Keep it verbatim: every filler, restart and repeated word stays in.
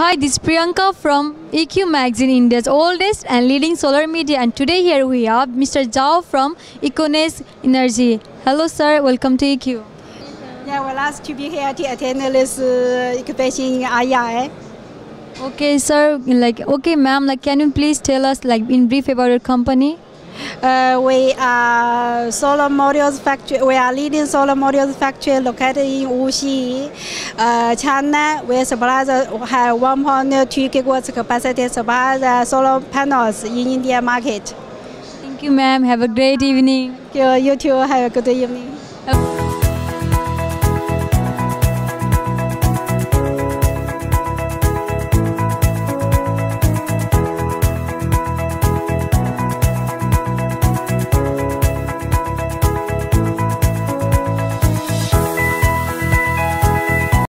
Hi, this is Priyanka from E Q Magazine, India's oldest and leading solar media. And today here we have Mister Zhao from Econes Energy. Hello, sir. Welcome to E Q. Yeah, we're asked to be here to attend this uh, exhibition in I I A. Okay, sir. Like, okay, ma'am. Like, can you please tell us, like, in brief about your company? Uh, we are solar modules factory. We are leading solar modules factory located in Wuxi, uh, China. We supply the have one point two gigawatts capacity supply the solar panels in India market. Thank you, ma'am. Have a great evening. You, you too have a good evening.